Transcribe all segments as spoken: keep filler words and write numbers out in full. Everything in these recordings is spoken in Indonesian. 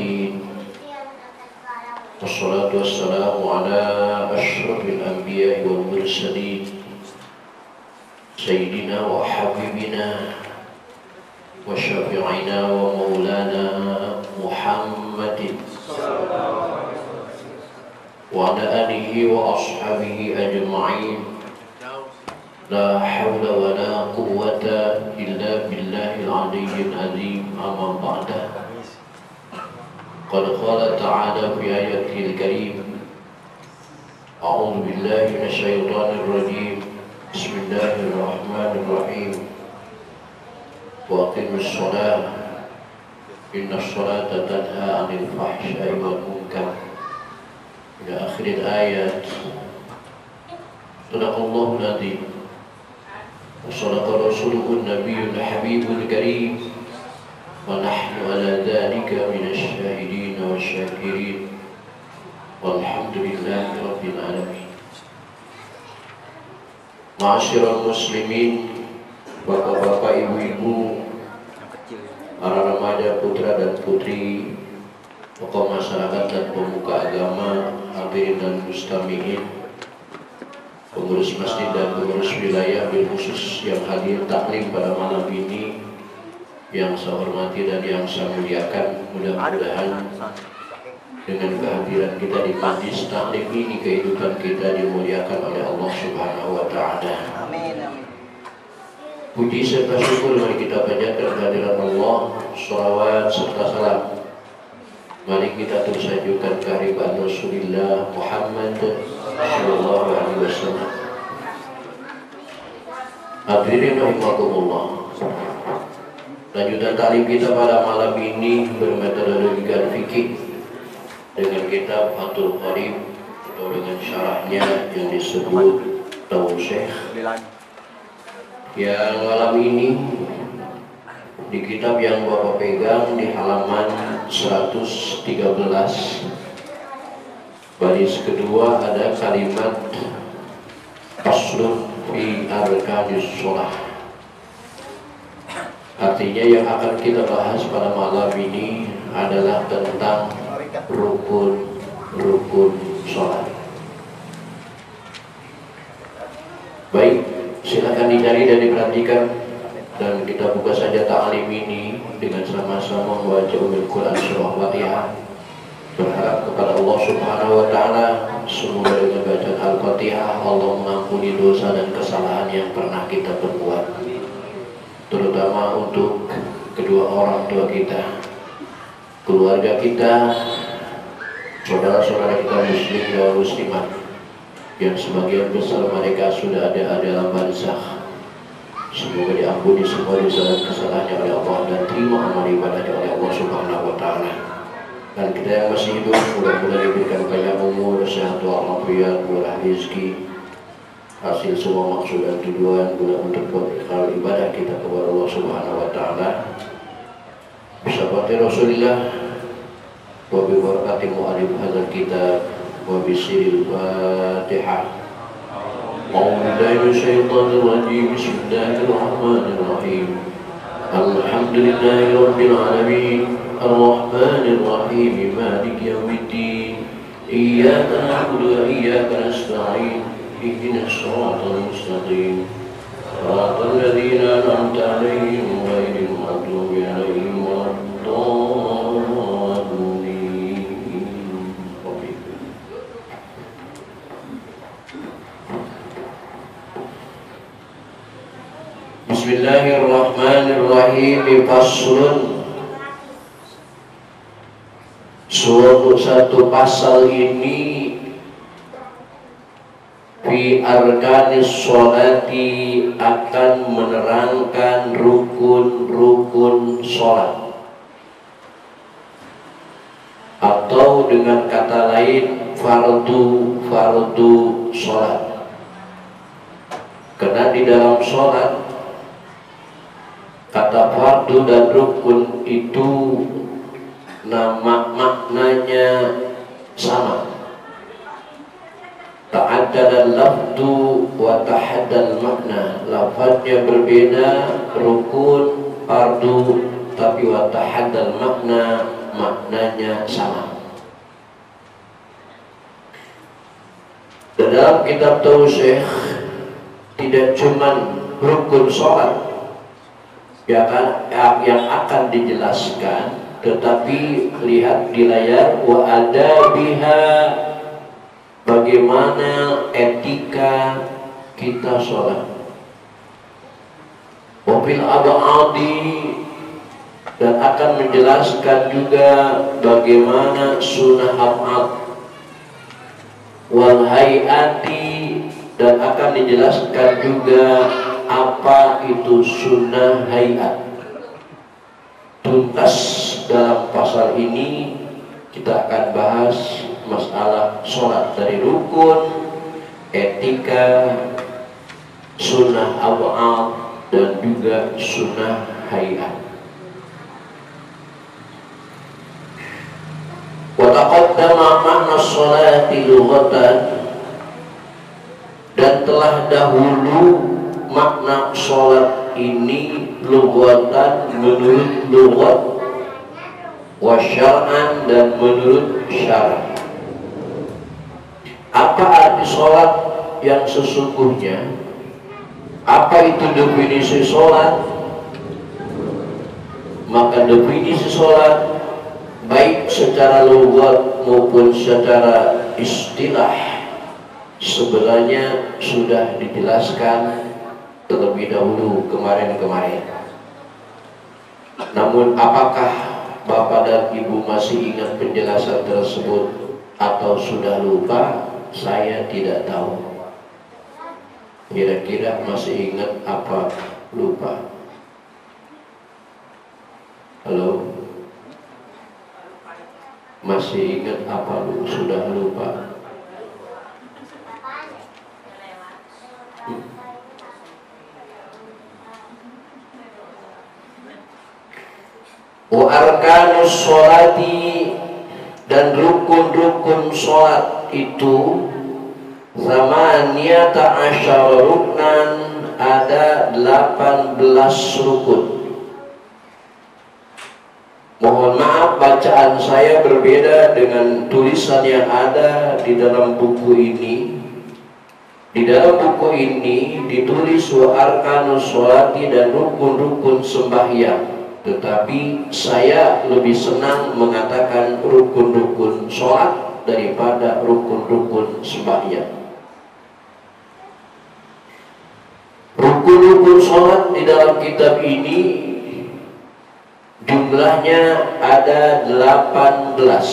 المرسلين والصلاة والسلام على أشرف الأنبياء والمرسلين سيدنا وحبيبنا وشفيعنا ومولانا محمد وعلى آله وأصحابه أجمعين. لا حول ولا قوة إلا بالله العلي العظيم. أما بعد، قد قال تعالى في آياته الكريم: أعوذ بالله من الشيطان الرجيم. بسم الله الرحمن الرحيم. وأقم الصلاة إن الصلاة تنهى عن الفحشاء والمنكر إلى آخر الآيات. صدق الله العظيم وصدق رسوله النبي الحبيب الكريم، ونحن على ذلك من الشاهدين والشاكرين، والحمد لله رب العالمين. Ma'asyiral muslimin, bapak-bapak, ibu-ibu, para remaja, putra dan putri, tokoh masyarakat dan pemuka agama, hadirin dan mustami'in, pengurus masjid dan pengurus wilayah bil khusus yang hadir taklim pada malam ini, yang saya hormati dan yang saya muliakan. Mudah-mudahan dengan kehadiran kita di majlis taklim ini, kehidupan kita dimuliakan oleh Allah Subhanahu wa Ta'ala. Amin. Puji serta syukur mari kita panjatkan kehadiran Allah, sholawat serta salam mari kita terus ajukan kehadiran Rasulullah Muhammad sallallahu alaihi wasallam. Hadirin rahimakumullah, lanjutan taklim kita pada malam ini bermetodologi fikih dengan kitab Fathul Qarib atau dengan syarahnya yang disebut Tausyekh. Yang malam ini di kitab yang Bapak pegang di halaman seratus tiga belas baris kedua ada kalimat faslun fi arkanis shalah. Artinya yang akan kita bahas pada malam ini adalah tentang rukun-rukun sholat. Baik, silakan dicari dan diperhatikan, dan kita buka saja ta'lim ini dengan sama-sama membaca Ummul Quran surah Fatihah. Berharap kepada Allah Subhanahu wa Ta'ala semoga dengan bacaan Al-Fatihah Allah mengampuni dosa dan kesalahan yang pernah kita perbuat, terutama untuk kedua orang tua kita, keluarga kita, saudara-saudara kita muslim dan muslimat yang sebagian besar mereka sudah ada dalam barzakh. Semoga diampuni semua dosa dan kesalahannya oleh Allah dan terima amal ibadahnya oleh Allah Subhanahu wa Ta'ala. Dan kita yang masih hidup mudah-mudahan diberikan banyak umur, sehat walafiat, murah rezeki, hasil semua maksud dan tujuan guna untuk bekal ibadah kita kepada Allah Subhanahu wa Ta'ala. Bismillahir Rasulillah wa bi barakati mu'alif hadzal kitab wa bi sirril Fatihah. A'udzu billahi minasyaitonir rajim. Bismillahirrahmanirrahim. Alhamdulillahi rabbil alamin. Ar-Rahmanir Rahim. Maliki yaumiddin. Iyyaka na'budu wa iyyaka nasta'in. Ihdinas shiratal mustaqim. Shiratal ladzina an'amta 'alaihim ghairil maghdubi 'alaihim waladdallin. Bismillahirrahmanirrahim. Faslun. Suatu satu pasal ini fi arkanis sholati akan menerangkan rukun-rukun sholat, atau dengan kata lain fardu-fardu sholat. Karena di dalam sholat kata fardu dan rukun itu nama maknanya sama. Ta'addada lafdu wa tahaddal makna. Lafaznya berbeda, rukun, fardu, tapi wa tahaddal makna, maknanya sama. Dalam kitab Tauhid tidak cuman rukun sholat yang akan, yang akan dijelaskan, tetapi lihat di layar wa ada biha, bagaimana etika kita sholat. Wafil abadi, dan akan menjelaskan juga bagaimana sunnah abad. Wal hayati, dan akan dijelaskan juga apa itu sunnah hayat. Tuntas dalam pasal ini kita akan bahas masalah sholat dari rukun, etika, sunnah abad, dan juga sunnah hayat. Wa taqaddama makna sholati lughatan, dan telah dahulu makna sholat ini lughatan menurut lughat, wa syar'an, dan menurut syara'. Apa arti sholat yang sesungguhnya? Apa itu definisi sholat? Maka definisi sholat baik secara lughat maupun secara istilah sebenarnya sudah dijelaskan terlebih dahulu kemarin-kemarin. Namun apakah Bapak dan Ibu masih ingat penjelasan tersebut atau sudah lupa? Saya tidak tahu. Kira-kira masih ingat apa lupa? Halo? Masih ingat apa lu sudah lupa? Hmm. Wa arkanus sholati, dan rukun-rukun sholat itu zamaniyata asyara ruknan, ada delapan belas rukun. Mohon maaf, bacaan saya berbeda dengan tulisan yang ada di dalam buku ini. Di dalam buku ini ditulis wa arkanus sholati, dan rukun-rukun sembahyang. Tetapi saya lebih senang mengatakan rukun-rukun sholat daripada rukun-rukun sembahyang. Rukun-rukun sholat di dalam kitab ini jumlahnya ada delapan belas.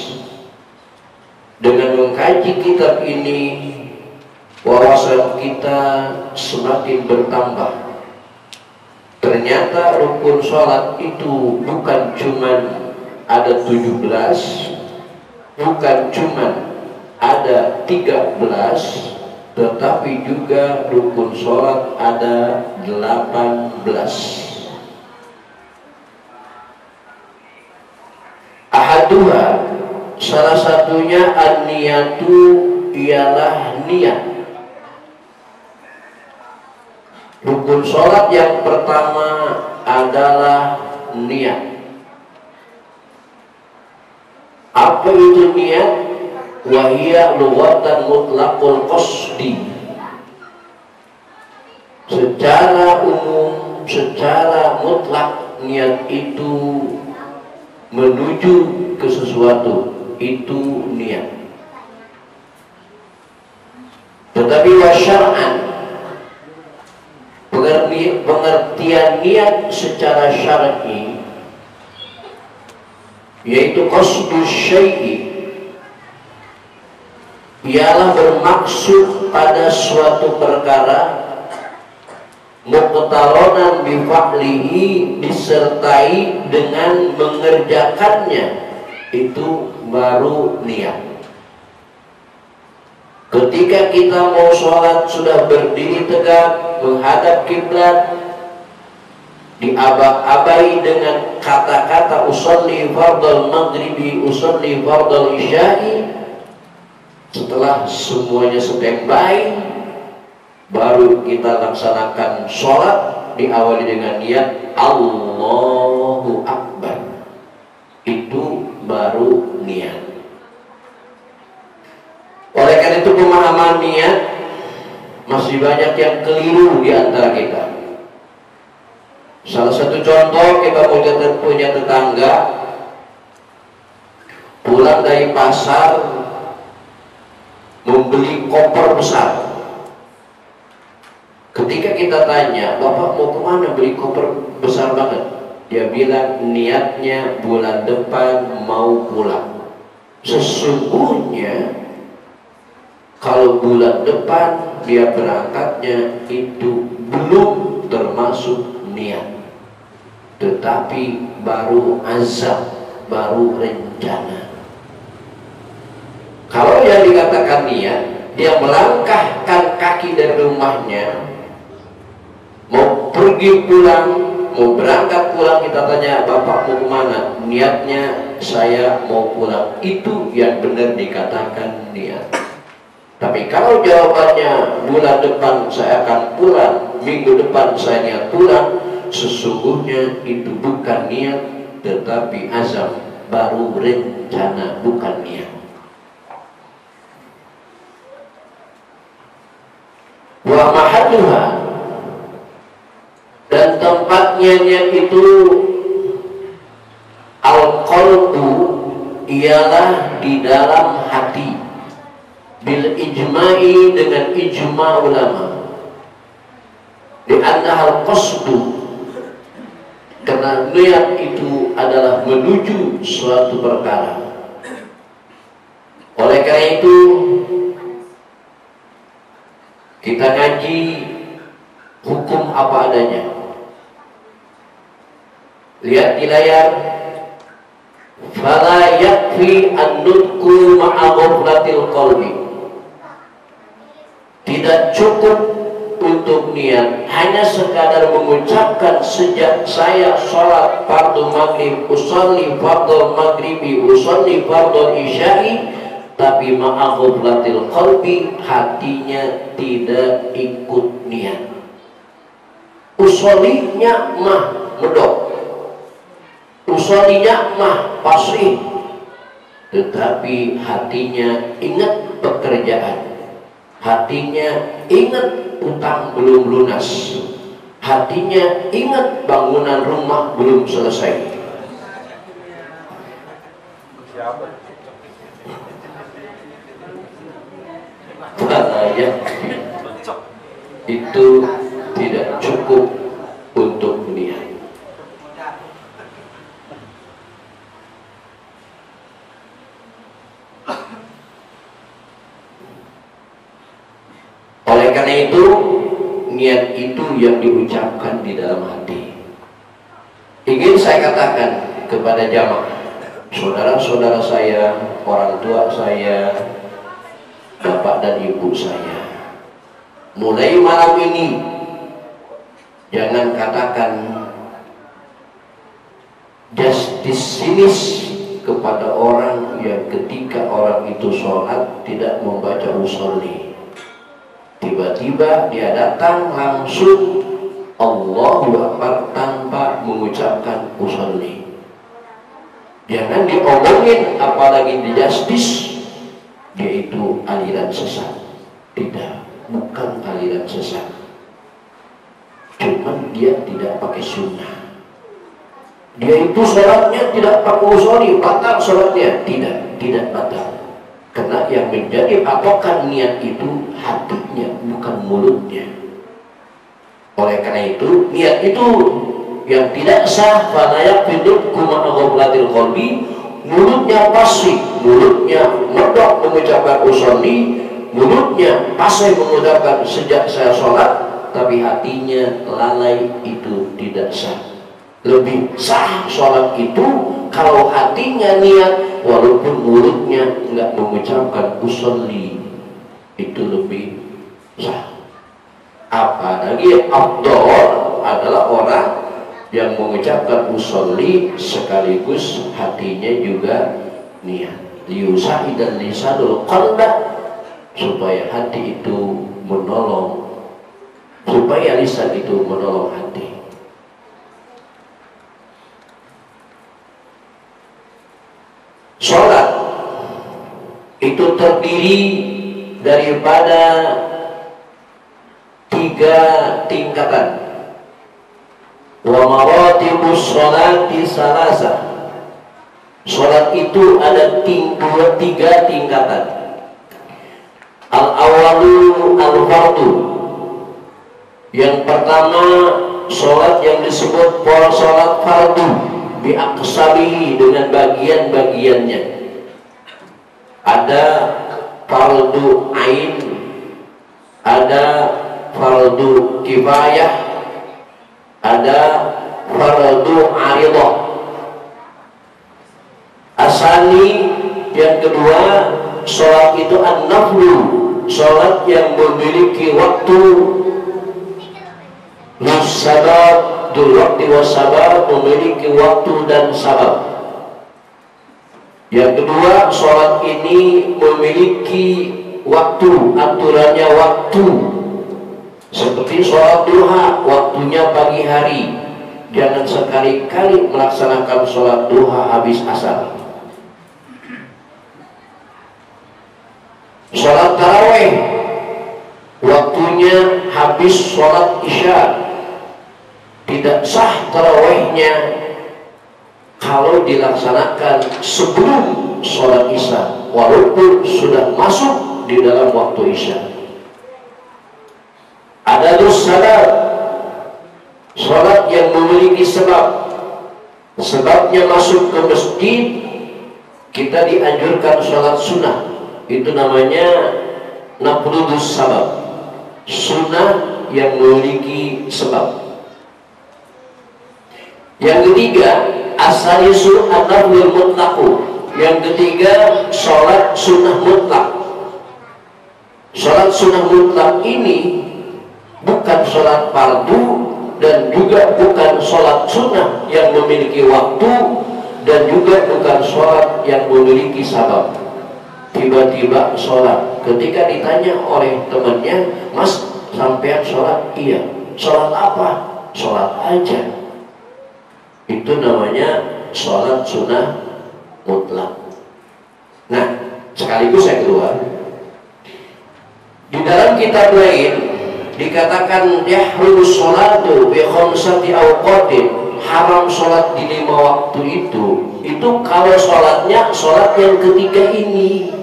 Dengan mengkaji kitab ini, wawasan kita semakin bertambah. Ternyata rukun sholat itu bukan cuman ada tujuh belas, bukan cuman ada tiga belas, tetapi juga rukun sholat ada delapan belas. Ahaduha, salah satunya an-niyatu, ialah niat. Rukun sholat yang pertama adalah niat. Apa itu niat? Wahia lughatan mutlaqul qasdi. Secara umum, secara mutlak, niat itu menuju ke sesuatu, itu niat. Tetapi wasyar'an, pengertian niat secara syar'i, yaitu qasdus syai'i, ialah bermaksud pada suatu perkara, muqtaronan bifa'lihi, disertai dengan mengerjakannya, itu baru niat. Ketika kita mau sholat sudah berdiri tegak menghadap kiblat, diabah-abahi dengan kata-kata usolli fardal maghribi, usolli fardal isya'i. Setelah semuanya standby, baru kita laksanakan sholat, diawali dengan niat Allahu Akbar. Itu niat. Oleh karena itu pemahaman niat masih banyak yang keliru di antara kita. Salah satu contoh, kita punya tetangga pulang dari pasar membeli koper besar. Ketika kita tanya, "Bapak mau kemana beli koper besar banget?" Dia bilang niatnya bulan depan mau pulang. Sesungguhnya kalau bulan depan dia berangkatnya itu belum termasuk niat, tetapi baru azam, baru rencana. Kalau yang dikatakan niat, dia melangkahkan kaki dari rumahnya, mau pergi pulang, mau berangkat pulang, kita tanya, "Bapak mau kemana?" Niatnya saya mau pulang. Itu yang benar dikatakan niat. Tapi kalau jawabannya bulan depan saya akan pulang, minggu depan saya niat pulang, sesungguhnya itu bukan niat, tetapi azam, baru rencana, bukan niat. Wa mahalluha, dan tempatnya niat itu al-qalbu, ialah di dalam hati. Bil ijma'i, dengan ijma' ulama, di annahal qasdu, karena niat itu adalah menuju suatu perkara. Oleh karena itu kita ngaji hukum apa adanya. Lihat di layar, fala yakfi an-nutqu ma'a ghaflatil qalbi. Tidak cukup untuk niat hanya sekadar mengucapkan sejak saya sholat fardu maghrib, usolli fardu maghribi, usolli fardu isya'i, tapi ma'a ghaflatil qalbi, hatinya tidak ikut niat. Usollinya mah medok, usollinya mah pasrih, tetapi hatinya ingat pekerjaan, hatinya ingat utang belum lunas, hatinya ingat bangunan rumah belum selesai. Katanya itu tidak cukup untuk niat. Oleh karena itu, niat itu yang diucapkan di dalam hati. Ingin saya katakan kepada jamaah, saudara-saudara saya, orang tua saya, bapak dan ibu saya, mulai malam ini jangan katakan justice kepada orang yang ketika orang itu sholat tidak membaca usolli. Tiba-tiba dia datang langsung Allahu Akbar tanpa mengucapkan usolli. Jangan diomongin, apalagi di justice, dia itu aliran sesat. Tidak, bukan aliran sesat. Cuman dia tidak pakai sunnah. Dia itu sholatnya tidak pakai usolli, batal sholatnya. Tidak, tidak batal. Karena yang menjadi patokan niat itu hatinya, bukan mulutnya. Oleh karena itu, niat itu yang tidak sah, fala yakfidu kuma ghaflatil qalbi, mulutnya pasif, mulutnya medok mengucapkan usolli, mulutnya pasif mengucapkan sejak saya sholat, tapi hatinya lalai, itu tidak sah. Lebih sah sholat itu kalau hatinya niat, walaupun mulutnya nggak mengucapkan usolli, itu lebih sah. Apalagi afdol adalah orang yang mengucapkan usolli sekaligus hatinya juga niat. Liusahi dan lisanul qalba, supaya hati itu menolong, supaya lisan itu menolong hati. Sholat itu terdiri daripada tiga tingkatan. Wa maratibus sholati salasa. Sholat itu ada dua, tiga tingkatan. Al-awalu al-fardu. Yang pertama sholat yang disebut sholat fardu biaqsabihi, dengan bagian-bagiannya. Ada fardu ain, ada fardu kifayah, ada fardu aridah. Asani yang kedua, sholat itu an-naflu, sholat yang memiliki waktu. Musabab dul waktu wasabab, memiliki waktu dan sabab. Yang kedua, sholat ini memiliki waktu, aturannya waktu. Seperti sholat duha, waktunya pagi hari. Jangan sekali-kali melaksanakan sholat duha habis asar. Sholat tarawih, waktunya habis sholat isya. Tidak sah tarawihnya kalau dilaksanakan sebelum sholat isya, walaupun sudah masuk di dalam waktu isya. Ada salat, sholat yang memiliki sebab. Sebabnya masuk ke masjid, kita dianjurkan sholat sunnah. Itu namanya nafrudus sabab, sunnah yang memiliki sebab. Yang ketiga, asalisu an-naflul mutlaqu. Yang ketiga, sholat sunnah mutlak. Sholat sunnah mutlak ini bukan sholat fardu dan juga bukan sholat sunnah yang memiliki waktu, dan juga bukan sholat yang memiliki sabab. Tiba-tiba sholat, ketika ditanya oleh temannya, "Mas, sampean sholat?" "Iya." "Sholat apa?" "Sholat aja." Itu namanya sholat sunnah mutlak. Nah, sekaligus yang kedua, di dalam kitab lain dikatakan yahrum sholatu bi khamsati awqatin, haram sholat di lima waktu itu. Itu kalau sholatnya sholat yang ketiga ini,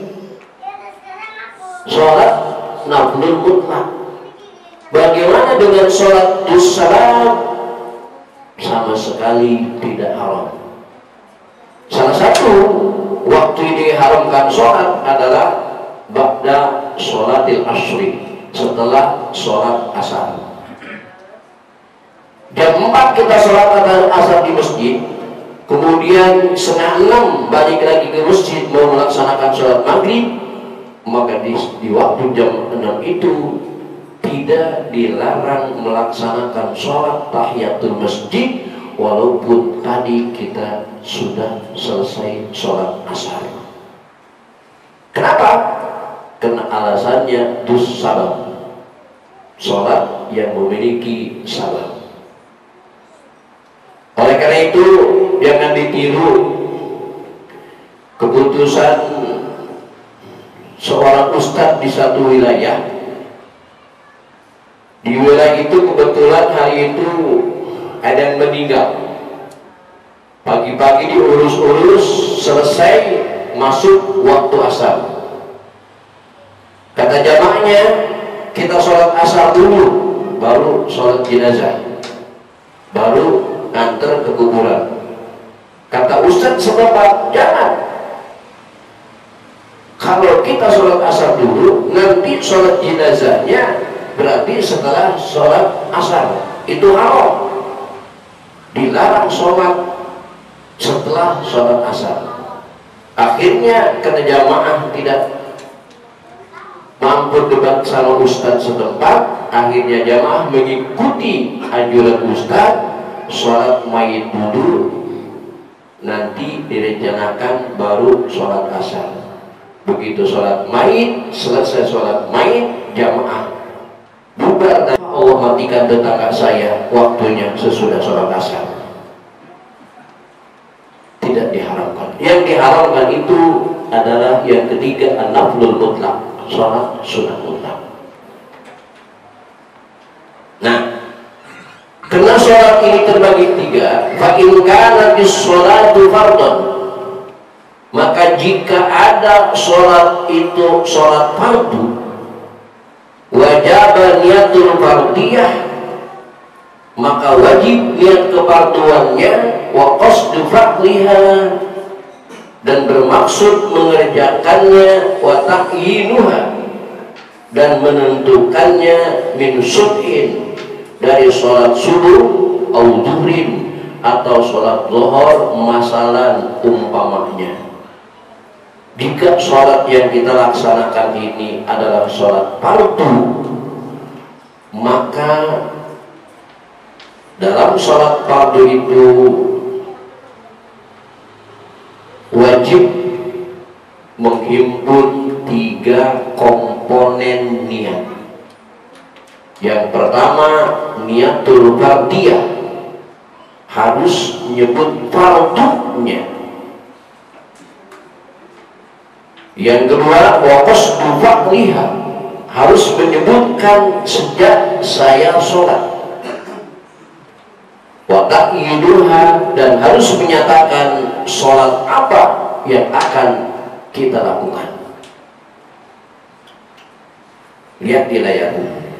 sholat naflul mutlak. Bagaimana dengan sholat salat? Sama sekali tidak haram. Salah satu waktu diharamkan sholat adalah ba'da sholatil asri, setelah sholat asar. Jam empat kita sholat asar di masjid, kemudian setengah enam balik lagi ke masjid mau melaksanakan sholat maghrib, maka di, di waktu jam enam itu tidak dilarang melaksanakan sholat tahiyatul masjid, walaupun tadi kita sudah selesai sholat asar. Kenapa? Karena alasannya dus sabab, sholat yang memiliki sabab. Oleh karena itu jangan ditiru keputusan seorang ustadz di satu wilayah. Di wilayah itu kebetulan hari itu ada yang meninggal. Pagi-pagi diurus-urus, selesai masuk waktu asar. Kata jamaahnya, kita sholat asar dulu, baru sholat jenazah, baru nganter ke kuburan. Kata ustadz sebapak, jangan. Kalau kita sholat asar dulu, nanti sholat jenazahnya berarti setelah sholat asar. Itu haram. Dilarang sholat setelah sholat asar. Akhirnya kata jamaah tidak mampu debat sama ustadz setempat. Akhirnya jamaah mengikuti anjuran ustadz, sholat mayit dulu, nanti direncanakan baru sholat asar. Begitu sholat mayit, selesai sholat mayit, jamaah bubar dan Allah matikan tetangga saya, waktunya sesudah sholat asar. Tidak diharamkan. Yang diharamkan itu adalah yang ketiga, an-naflul mutlak, sholat sunnah mutlak. Nah, karena sholat ini terbagi tiga, fa in kanatis sholatu fardhon, maka jika ada sholat itu sholat fardu, wajib niatul fardiyah, maka wajib niat kefarduannya, wa qasdu fa'liha, dan bermaksud mengerjakannya, wa ta'yinuha, dan menentukannya, min subhin, dari sholat subuh, au duhrin, atau sholat zuhur, masalan umpamanya. Jika sholat yang kita laksanakan ini adalah sholat fardu, maka dalam sholat fardu itu wajib menghimpun tiga komponen niat. Yang pertama, niatul fardiyah, harus menyebut fardunya. Yang kedua, wa qasdu fa'liha, harus menyebutkan sejak saya sholat. Wa ta'yiduha, dan harus menyatakan sholat apa yang akan kita lakukan. Lihat di layar.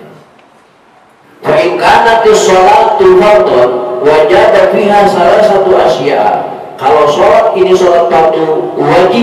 Fa in kanatis sholatu fardhon wajada fiha salah satu asya. Kalau sholat ini sholat fardu wajib,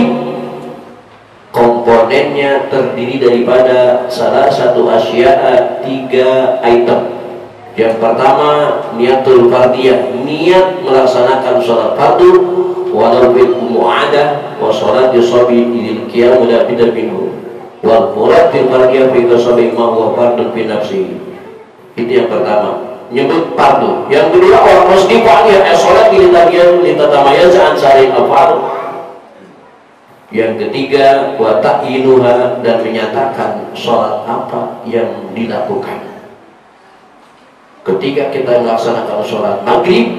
komponennya terdiri daripada salah satu asya, tiga item. Yang pertama, niatul fardiyah, niat melaksanakan sholat fardu, walau bil mu'adah, wa sholat yusobi idil qiyam muda bidar minhu, wal murad bil fardiyah fi kasabi ma huwa fardun fi nafsi. Itu yang pertama, nyebut fardu. Yang kedua, wa qasdi fa'liyah, sholat ini tabiyan litatamayyaza an sa'il af'al. Yang ketiga, wa ta'yinuha, dan menyatakan sholat apa yang dilakukan. Ketika kita melaksanakan sholat maghrib,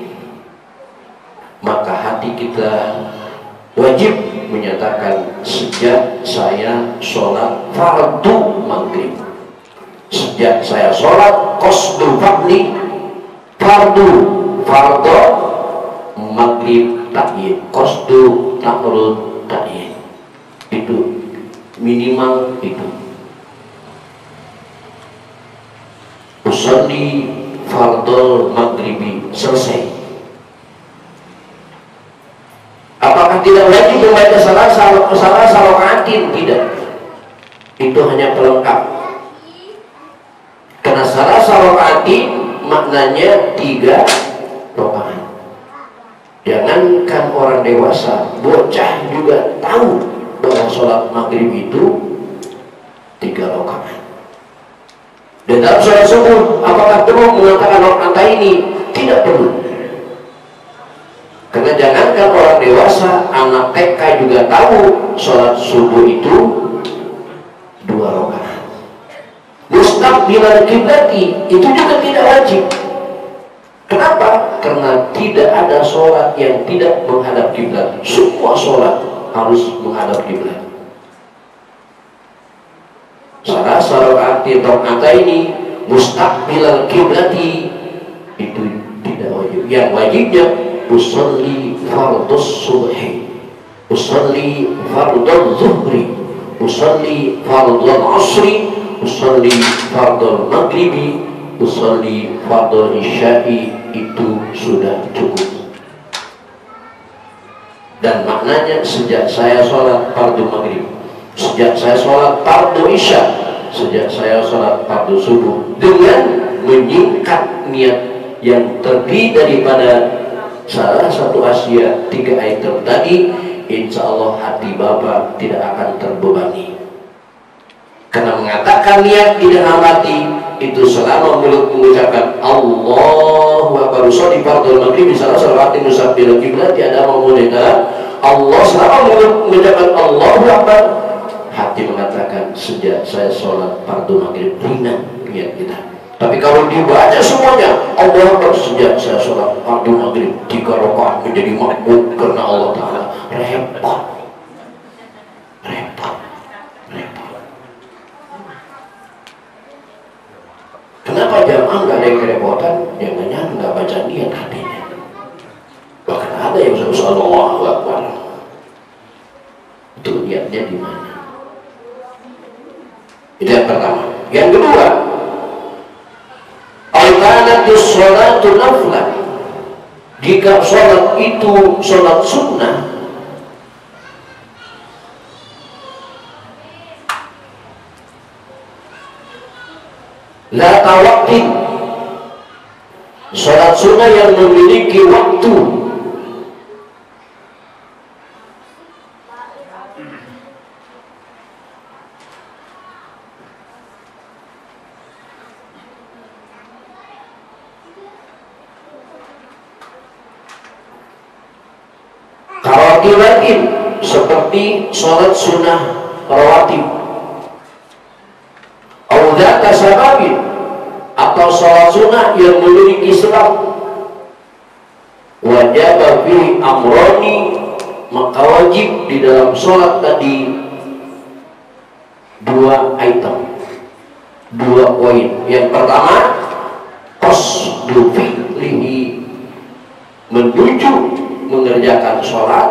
maka hati kita wajib menyatakan sejak saya sholat fardu maghrib, sejak saya sholat qasdu fa'li, fardu fardu maghrib ta'yin, qasdu ta'rud ta'yin, itu minimal itu. Usolli fardul maghribi, selesai. Apakah tidak wajib membaca salah salah salah salawaatin? Tidak. Itu hanya pelengkap. Karena salah salawaatin maknanya tiga rakaat. Jangankan orang dewasa, bocah juga tahu bahwa sholat maghrib itu tiga rakaat. Dan dalam sholat subuh, apakah perlu mengatakan rakaat ini? Tidak perlu. Karena jangankan orang dewasa, anak T K juga tahu sholat subuh itu dua rakaat. Mustaqbilal qiblati, itu juga tidak wajib. Kenapa? Karena tidak ada sholat yang tidak menghadap kiblat. Semua sholat harus menghadap kiblat. Salah salat rakaat ini mustaqbilal qiblati, itu tidak wajib. Yang wajibnya usolli fardhus subhi, usolli fardhul zuhri, usolli fardhul asri, usolli fardhul maghribi, usolli fardhul isya'i, itu sudah cukup. Dan maknanya sejak saya sholat fardu maghrib, sejak saya sholat fardu isya, sejak saya sholat fardu subuh, dengan menyingkat niat yang terdiri daripada salah satu asya tiga item tadi, insya Allah hati Bapak tidak akan terbebani. Karena mengatakan niat di dalam hati itu selama mulut mengucapkan Allahu Akbar, di fardhu maghrib salah salawat musabbil qiblat tiada memunita Allah, selama mulut mengucapkan Allahu Akbar, hati mengatakan sejak saya sholat fardu maghrib ringan niat kita. Tapi kalau dibaca semuanya Allahu Akbar, sejak saya sholat fardu maghrib tiga rakaat menjadi makmum karena Allah Ta'ala, repot. yang kerepotan, jangan-jangan nggak baca niat hatinya. Bahkan ada yang sudah Allahu Akbar, itu niatnya di mana? Itu yang pertama. Yang kedua, al-qanatus sholatu naflan, jika sholat itu sholat sunnah, la tawaktin, sholat sunnah yang memiliki waktu. Rawatib, seperti sholat sunnah rawatib, audata sababin, atau sholat sunnah yang memiliki sebab. Wajib fi amroni, maka wajib di dalam sholat tadi dua item, dua poin. Yang pertama, qasdu fi'lihi, menuju mengerjakan sholat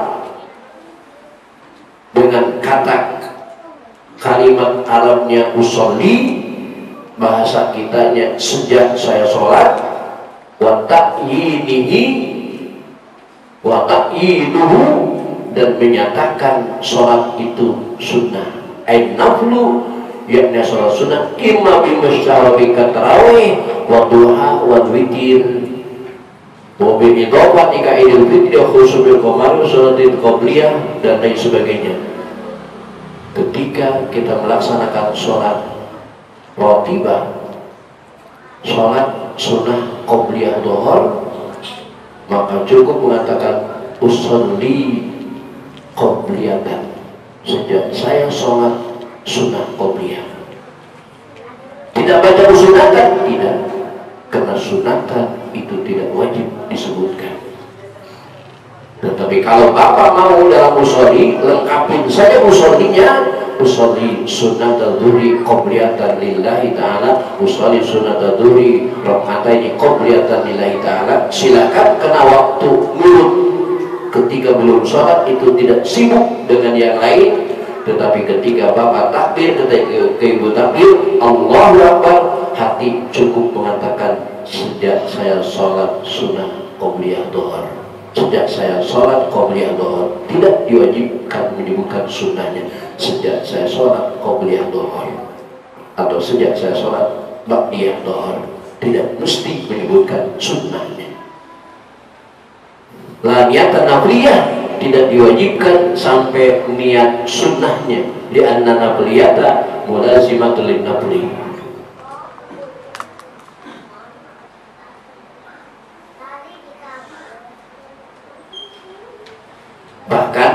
dengan kata kalimat Arabnya usolli, bahasa kitanya sejak saya sholat, wa ta'yinihi, wa ta'yinuhu, dan menyatakan sholat itu sunnah. Ay naflu, yakni sholat sunnah, imma bimusyarakat tarawih wa duha wa witir, mobil idhofah ika idul fitri khusubil qamar sholatil qabliyah dan lain sebagainya. Ketika kita melaksanakan sholat rawatibah, sholat sunnah qabliyah dhuhur, maka cukup mengatakan usolli qabliyatan, sejak saya sholat sunnah qabliyah. Tidak baca sunatan, tidak, karena sunatan itu tidak wajib disebutkan. Tetapi kalau bapak mau dalam usolli, lengkapin saja usollinya. Usolli sunnat al-dhuhri qobliyatan lillahi ta'ala, usolli sunnat al-dhuhri raka'ataini qobliyatan lillahi ta'ala. Silakan, kena waktu nurut ketika belum sholat, itu tidak sibuk dengan yang lain. Tetapi ketika bapak takbir, ketika ke ibu takbir Allahu Akbar, hati cukup mengatakan sejak saya sholat sunnah qobliyah dhuhur, sejak saya sholat qobliyah dhuhur. Tidak diwajibkan menyebutkan sunnahnya, sejak saya sholat qobliyah dhuhur atau sejak saya sholat ba'diyah dhuhur. Tidak mesti menyebutkan sunnahnya. La niyatan nafliyah, tidak diwajibkan sampai niat sunnahnya, di anna nafliyata mulazimatul nafli. Bahkan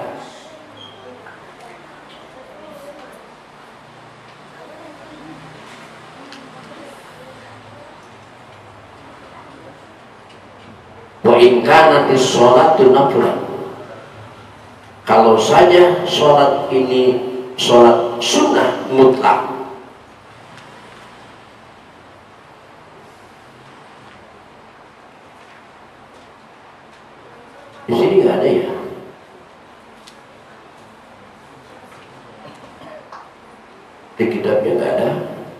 wa in kanatis sholatu naflan, kalau saja sholat ini sholat sunnah mutlak, di sini nggak ada ya. Di kitabnya nggak ada.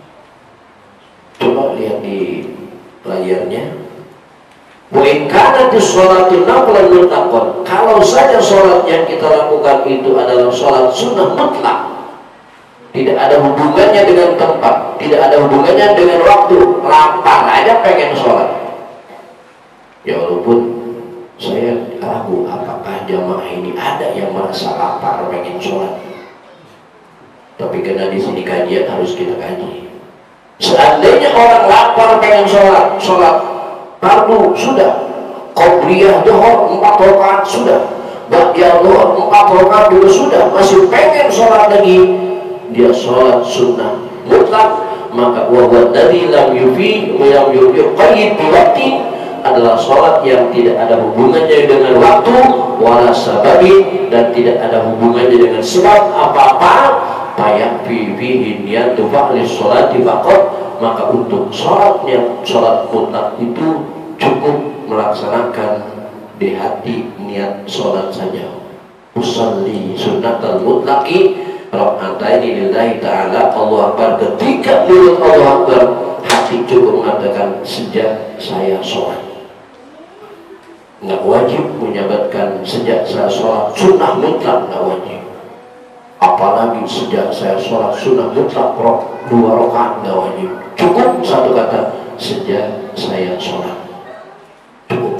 Coba lihat di layarnya. Wa in kanat sholatu naflan mutlaqan, kalau saja sholat yang kita lakukan itu adalah sholat sunnah mutlak, tidak ada hubungannya dengan tempat, tidak ada hubungannya dengan waktu, lapar aja pengen sholat. Ya walaupun saya ragu apakah jamaah ini ada yang merasa lapar pengen sholat, tapi karena di sini kajian harus kita kaji. Seandainya orang lapar pengen sholat, sholat fardu sudah, qobliyah dhuhur empat rakaat sudah, ba'diyah dhuhur empat rakaat juga sudah, masih pengen sholat lagi, dia sholat sunnah mutlak, maka wahwa dari lam yufi lam yuqayyid biwaqti, adalah sholat yang tidak ada hubungannya dengan waktu, wala sababi, dan tidak ada hubungannya dengan sebab apa-apa. Payak fihi niyatu fa'li sholati faqat, maka untuk sholatnya, sholat mutlak itu cukup melaksanakan di hati niat sholat saja. Usalli sunnatal mutlaqi raka'ataini lillahi ta'ala Allahu Akbar. Ketika mulut Allahu Akbar, hati cukup mengatakan sejak saya sholat. Nggak wajib menyabatkan sejak saya sholat sunnah mutlak, nggak wajib. Apalagi sejak saya sholat sunnah mutlak rok, dua rakaat, nggak wajib. Cukup satu kata, sejak saya sholat. Cukup.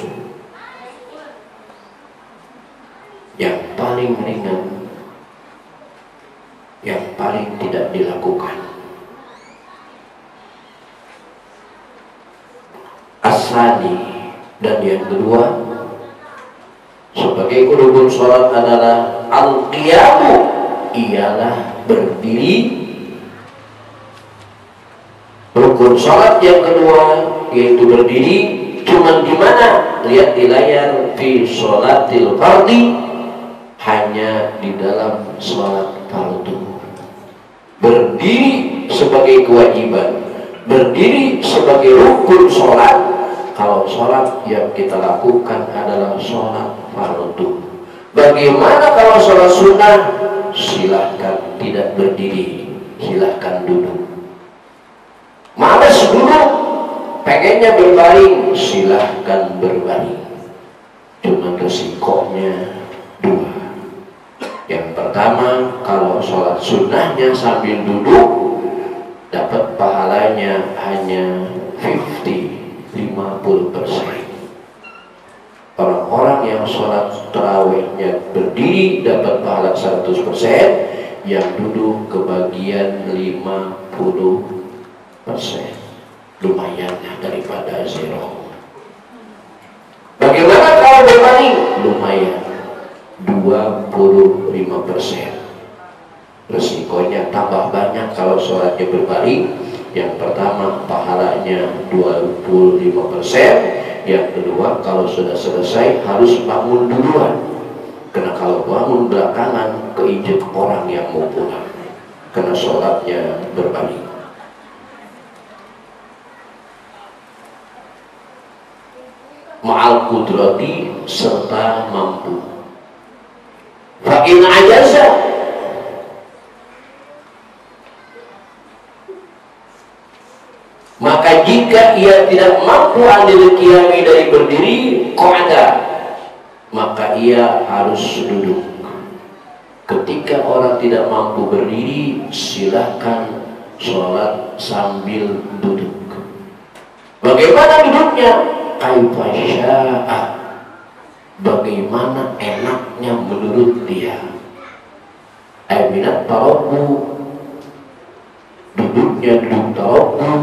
Yang paling ringan, yang paling tidak dilakukan. Asani. Dan yang kedua, sebagai rukun sholat adalah al-qiyamu, ialah berdiri. Rukun sholat yang kedua yaitu berdiri. Cuman di mana? Lihat di layar, fi sholatil fardhi, hanya di dalam sholat fardu. Berdiri sebagai kewajiban, berdiri sebagai rukun sholat. Kalau sholat yang kita lakukan adalah sholat fardu. Bagaimana kalau sholat sunnah? Silahkan tidak berdiri, silahkan duduk. Males duduk, pengennya berbaring, silahkan berbaring. Cuma resikonya dua. Yang pertama, kalau sholat sunnahnya sambil duduk, dapat pahalanya hanya lima puluh persen. Orang-orang yang sholat tarawihnya berdiri dapat pahala seratus persen, yang duduk kebagian lima puluh persen. Lumayan daripada zero. Bagaimana kalau berbaring? Lumayan, dua puluh lima persen. Resikonya tambah banyak kalau sholatnya berbaring. Yang pertama, pahalanya dua puluh lima persen. Yang kedua, kalau sudah selesai harus bangun duluan, karena kalau bangun belakangan keinjek orang yang mau pulang, karena sholatnya berbaring. Ma'al kudrati, serta mampu. Fa'in ajaza, maka jika ia tidak mampu anil qiyami dari berdiri, qa'ada, maka ia harus duduk. Ketika orang tidak mampu berdiri, silahkan sholat sambil duduk. Bagaimana duduknya? Kaifa sya'a, bagaimana enaknya menurut dia. Aminat tarawwu, duduknya duduk tarawwu,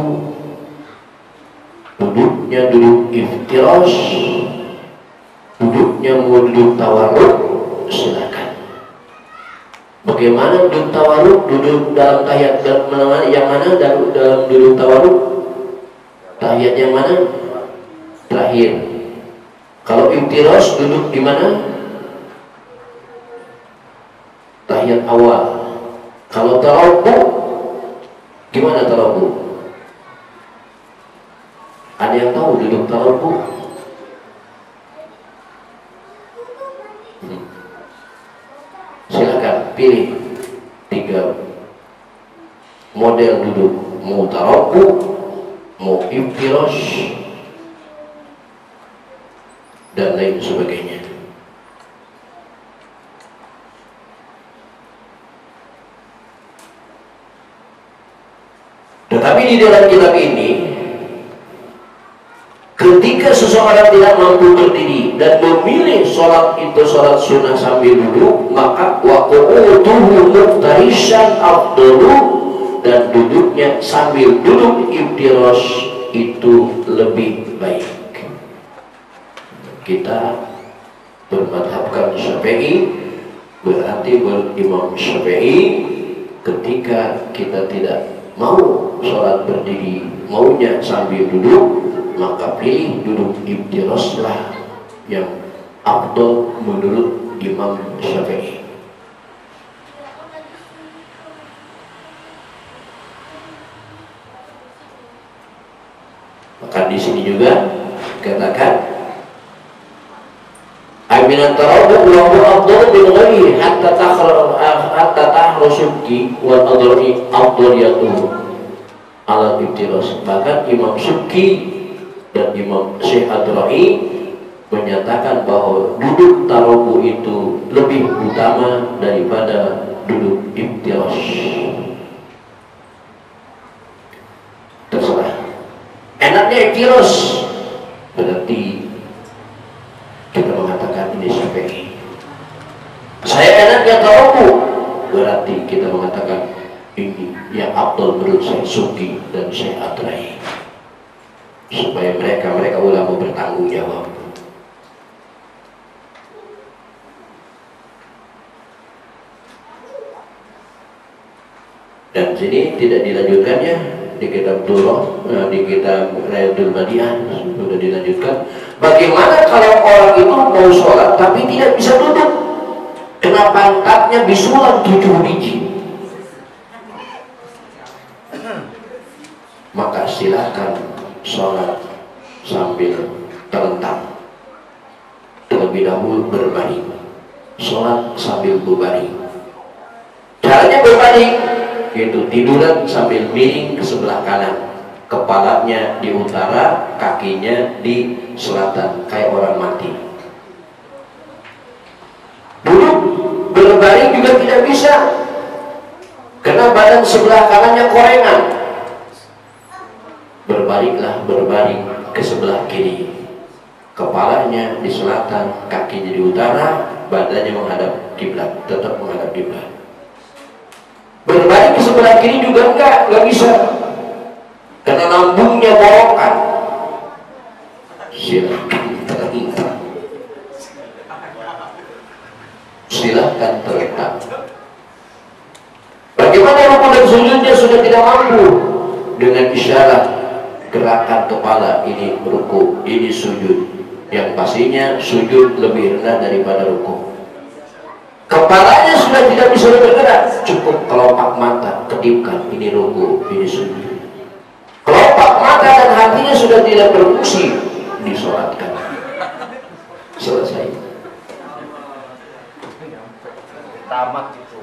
duduknya duduk iftirash, duduknya mau duduk tawarruk, silakan. Bagaimana duduk tawarruk? Duduk dalam tahiyat yang mana? Dan dalam duduk tawarruk, tahiyat yang mana? Terakhir. Kalau iftirash duduk di mana? Tahiyat awal. Kalau tarawuk, gimana tarawuk? Ada yang tahu duduk tarawuk? Hmm. Silakan pilih tiga model duduk, mau tarawuk, mau iftirash, dan lain sebagainya. Tetapi di dalam kitab ini, ketika seseorang tidak mampu berdiri dan memilih sholat itu sholat sunnah sambil duduk, maka waquduhu muftarishan afdalu, dan duduknya sambil duduk iftirash itu lebih baik. Kita bermadhabkan Syafi'i, berarti berimam Syafi'i. Ketika kita tidak mau sholat berdiri, maunya sambil duduk, maka pilih duduk iftirashlah yang afdal menurut Imam Syafi'i. Maka di sini juga katakan Aminat tarawuh wa huwa afdalu min ghairihi hatta takhra hatta tahrusuki wal adri afdaliyatuhu ala ibtiras. Bahkan Imam Subki dan Imam Syekh Ad-Ra'i menyatakan bahwa duduk tarawuh itu lebih utama daripada duduk ibtiras. Terserah. Enaknya ibtiras berarti kita mengatakan ini Syafi'i. Saya enaknya tarawuh berarti kita mengatakan ini yang afdal menurut saya Subki dan Syekh Ad-Ra'i, supaya mereka mereka ulama bertanggung jawab. Dan sini tidak dilanjutkannya di kitab Durrah, di kitab Riyadul Badi'ah sudah dilanjutkan. Bagaimana kalau orang itu mau sholat tapi tidak bisa duduk? Kenapa pantatnya bisulan tujuh biji? Maka silakan sholat sambil terlentang. Terlebih dahulu berbaring. Sholat sambil berbaring. Caranya berbaring itu tiduran sambil miring ke sebelah kanan, kepalanya di utara, kakinya di selatan, kayak orang mati. Duduk berbaring juga tidak bisa, karena badan sebelah kanannya korengan. Berbaringlah berbaring ke sebelah kiri, kepalanya di selatan, kakinya di utara, badannya menghadap kiblat, tetap menghadap kiblat. Berbaring ke sebelah kiri juga enggak, enggak bisa, karena lambungnya borokan. Silahkan terlentang, silahkan terlentang. Bagaimana rukun dan sujudnya sudah tidak mampu, dengan isyarat gerakan kepala, ini ruku, ini sujud. Yang pastinya sujud lebih rendah daripada ruku. Kepalanya sudah tidak bisa bergerak, cukup kelopak mata, kedipkan, ini ruku, ini sujud. Kelopak mata dan hatinya sudah tidak berfungsi, disolatkan. Selesai. Tamat itu.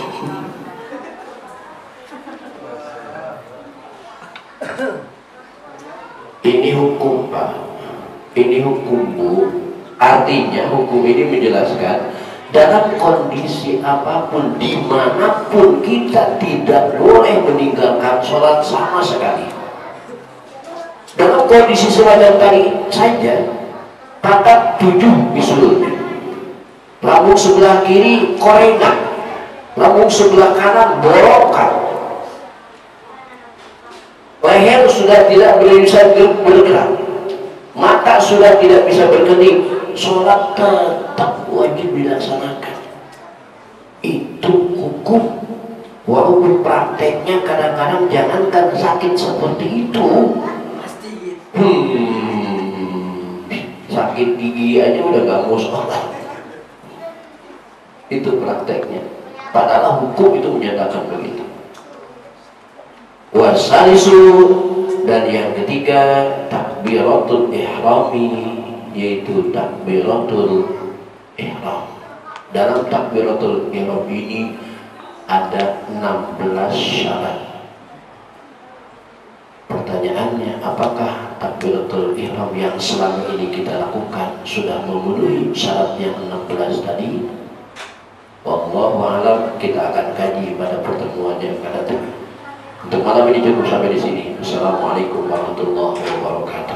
Ini hukum, Pak. Ini hukum, Bu. Artinya hukum ini menjelaskan dalam kondisi apapun, dimanapun kita tidak boleh meninggalkan sholat sama sekali. Dalam kondisi semacam tadi saja, pantat tujuh bisulnya, lambung sebelah kiri korengan, lambung sebelah kanan borokan, leher sudah tidak bisa bergerak, mata sudah tidak bisa berkedip. Sholat tetap wajib dilaksanakan. Itu hukum. Walaupun prakteknya kadang-kadang jangankan sakit seperti itu, hmm, sakit gigi aja udah gak mau sholat. Itu prakteknya. Padahal hukum itu menyatakan begitu. Wasalisu, dan yang ketiga takbiratul ihrami, yaitu takbiratul ihram. Dalam takbiratul ihram ini ada enam belas syarat. Pertanyaannya, apakah takbiratul ihram yang selama ini kita lakukan sudah memenuhi syarat yang enam belas tadi? Wallahu a'lam, kita akan kaji pada pertemuan yang akan datang. Untuk malam ini cukup sampai di sini. Assalamualaikum warahmatullahi wabarakatuh.